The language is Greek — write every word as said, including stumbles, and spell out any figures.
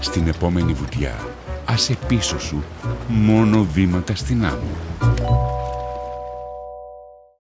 Στην επόμενη βουτιά, άσε πίσω σου μόνο βήματα στην Άμμο.